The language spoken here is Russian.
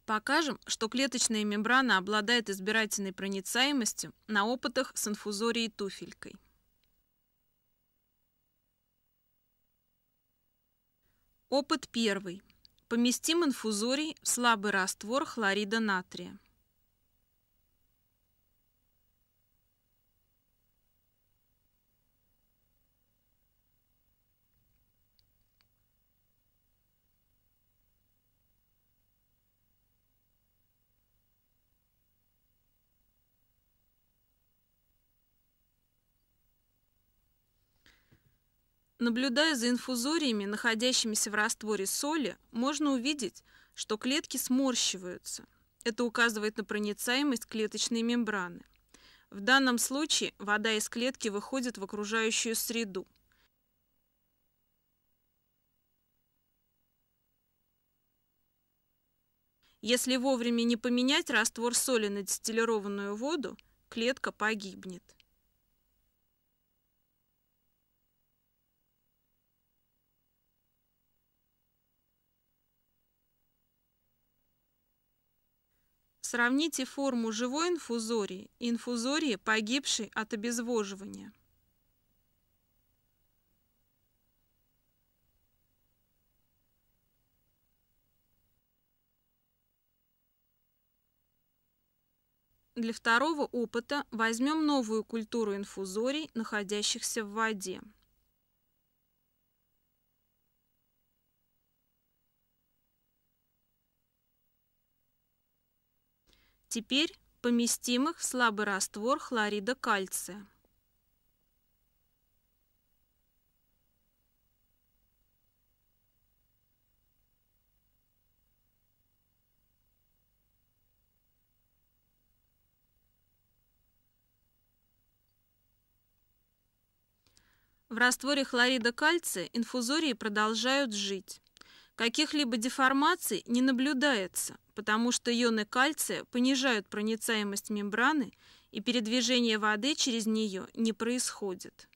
Покажем, что клеточная мембрана обладает избирательной проницаемостью на опытах с инфузорией туфелькой. Опыт первый. Поместим инфузорий в слабый раствор хлорида натрия. Наблюдая за инфузориями, находящимися в растворе соли, можно увидеть, что клетки сморщиваются. Это указывает на проницаемость клеточной мембраны. В данном случае вода из клетки выходит в окружающую среду. Если вовремя не поменять раствор соли на дистиллированную воду, клетка погибнет. Сравните форму живой инфузории и инфузории, погибшей от обезвоживания. Для второго опыта возьмем новую культуру инфузорий, находящихся в воде. Теперь поместим их в слабый раствор хлорида кальция. В растворе хлорида кальция инфузории продолжают жить. Каких-либо деформаций не наблюдается, потому что ионы кальция понижают проницаемость мембраны, и передвижение воды через нее не происходит.